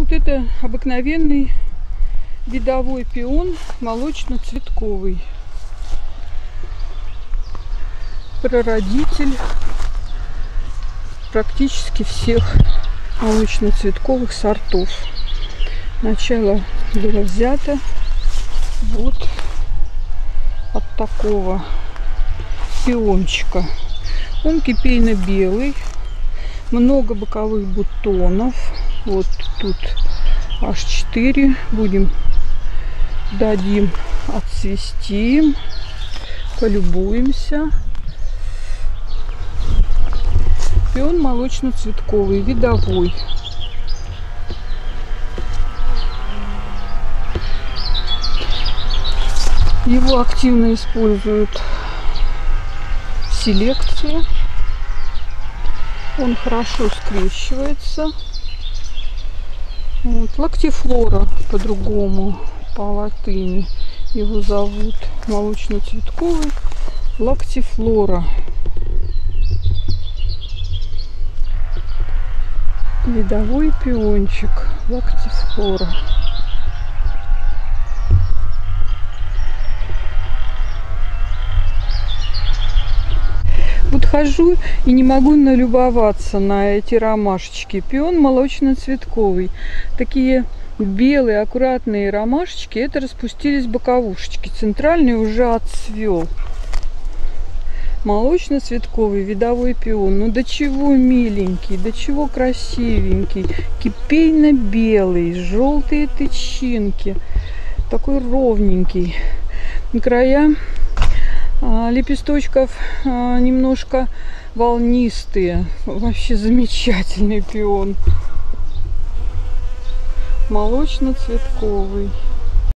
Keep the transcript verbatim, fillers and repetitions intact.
Вот это обыкновенный видовой пион молочно-цветковый. Прародитель практически всех молочно-цветковых сортов. Начало было взято вот от такого пиончика. Он кипейно-белый, много боковых бутонов. Вот тут аж четыре. Будем дадим отцвести, полюбуемся. Пион молочно-цветковый, видовой. Его активно используют в селекции. Он хорошо скрещивается. Вот. Лактифлора по-другому, по латыни его зовут. Молочно-цветковый лактифлора. Видовой пиончик лактифлора. Вот хожу и не могу налюбоваться на эти ромашечки. Пион молочно-цветковый. Такие белые аккуратные ромашечки. Это распустились боковушечки. Центральный уже отцвел. Молочно-цветковый видовой пион. Ну до чего миленький, до чего красивенький. Кипейно-белый, желтые тычинки. Такой ровненький. Края а, лепесточков а, немножко волнистые. Вообще замечательный пион. Молочно-цветковый.